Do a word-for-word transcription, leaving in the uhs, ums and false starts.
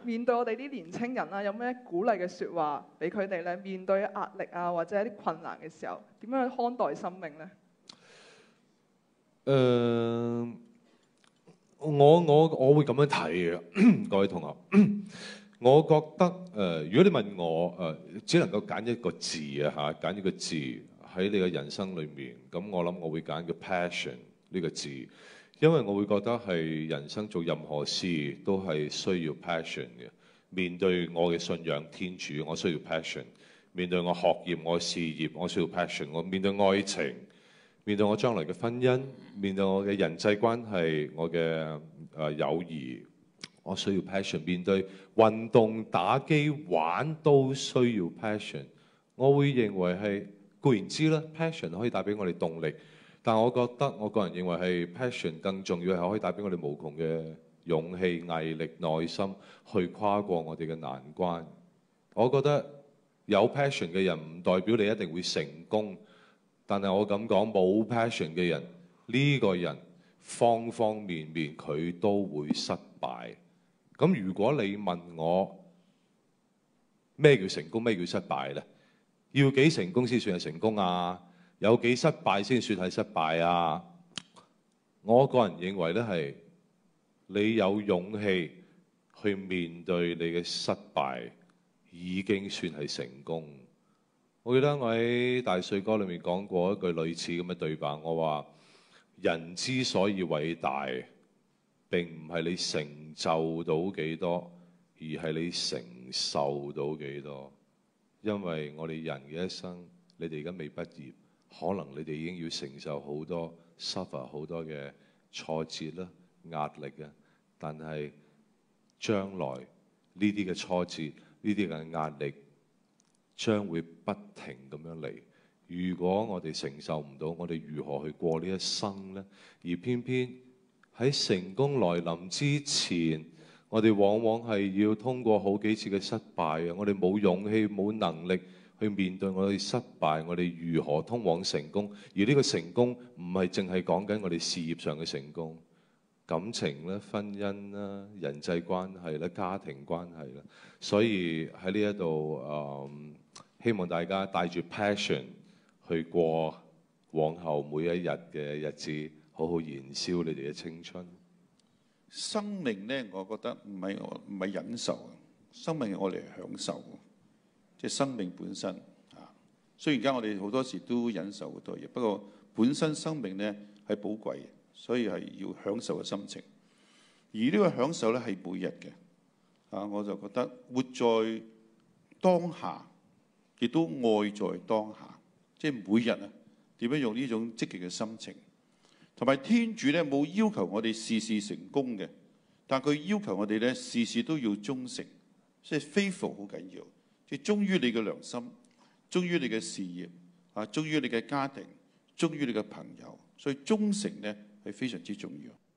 面對我哋啲年青人啦，有咩鼓勵嘅説話俾佢哋咧？面對壓力啊，或者一啲困難嘅時候，點樣去看待生命咧？ 誒、呃，我我我會咁樣睇嘅，各位同學。我覺得誒、呃，如果你問我誒、呃，只能夠揀一個字啊嚇，揀一個字喺你嘅人生裏面，咁我諗我會揀個 passion 呢個字，因為我會覺得係人生做任何事都係需要 passion 嘅。面對我嘅信仰天主，我需要 passion；面對我學業、我事業，我需要 passion；我面對愛情，面對我將來嘅婚姻，面對我嘅人際關係，我嘅誒、呃、友誼。我需要 passion， 面對運動、打機、玩都需要 passion。我會認為係固然之啦 ，passion 可以帶俾我哋動力，但我覺得我個人認為係 passion 更重要係可以帶俾我哋無窮嘅勇氣、毅力、耐心去跨過我哋嘅難關。我覺得有 passion 嘅人唔代表你一定會成功，但係我咁講冇 passion 嘅人，呢個人方方面面佢都會失敗。咁如果你問我咩叫成功，咩叫失敗呢？要幾成功先算係成功啊？有幾失敗先算係失敗啊？我個人認為咧係你有勇氣去面對你嘅失敗，已經算係成功。我記得我喺大帥哥裏面講過一句類似咁嘅對白，我話人之所以偉大，並唔係你成就到幾多，而係你承受到幾多。因為我哋人嘅一生，你哋而家未畢業，可能你哋已經要承受好多 suffer 好多嘅挫折啦、壓力啊。但係將來呢啲嘅挫折、呢啲嘅壓力將會不停咁樣嚟。如果我哋承受唔到，我哋如何去過呢一生呢？而偏偏喺成功來臨之前，我哋往往係要通過好幾次嘅失敗啊！我哋冇勇氣、冇能力去面對我哋失敗，我哋如何通往成功？而呢個成功唔係淨係講緊我哋事業上嘅成功，感情啦、婚姻啦、人際關係啦、家庭關係啦。所以喺呢一度誒，希望大家帶住 passion 去過往後每一日嘅日子。好好燃燒你哋嘅青春。 生命咧，我覺得唔係唔係忍受，生命係我哋享受，即係生命本身啊。雖然而家我哋好多時都忍受好多嘢，不過本身生命咧係寶貴嘅，所以係要享受嘅心情。而呢個享受咧係每日嘅啊，我就覺得活在當下，亦都愛在當下，即係每日啊點樣用呢種積極嘅心情。同埋天主咧冇要求我哋事事成功嘅，但佢要求我哋咧事事都要忠誠，即係 faithful 好緊要，即係忠於你嘅良心，忠於你嘅事業啊，忠於你嘅家庭，忠於你嘅朋友，所以忠誠咧係非常之重要。